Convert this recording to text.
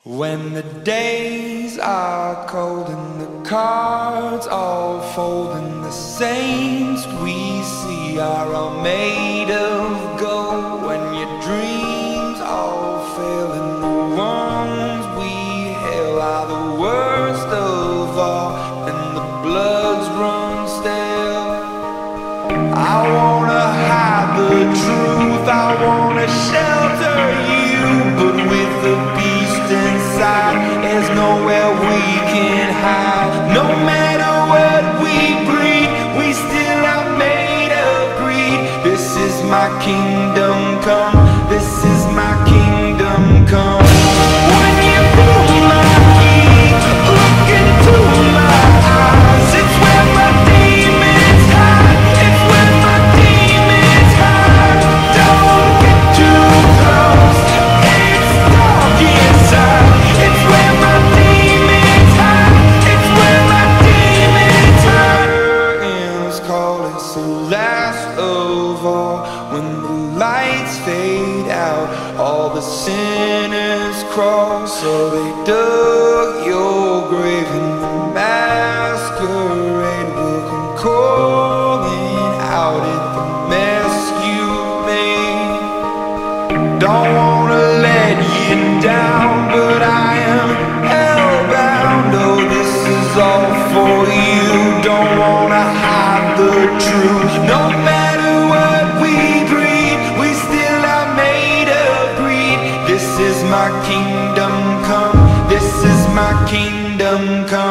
When the days are cold and the cards all fold and the saints we see are all made of gold, when your dreams all fail and the ones we hail are the worst of all and the bloods run stale. I wanna hide the truth, I wanna shelter you, but with the beast inside, there's nowhere we can hide. No matter what we breed, we still are made of greed. This is my kingdom come, this is my kingdom come. When you pull my key, look into my eyes, it's where my demons hide, it's where my demons hide. Don't get too close, it's dark inside, it's where my demons hide, it's where my demons hide. Curtains call, it's the last of all. When the lights fade out, all the sinners crawl. So they dug your grave and the masquerade will come calling out at the mess you made. Don't wanna let you down, but I am hellbound. Oh, this is all for you. Don't wanna hide the truth. No matter what we breed, we still are made of greed. This is my kingdom come, this is my kingdom come.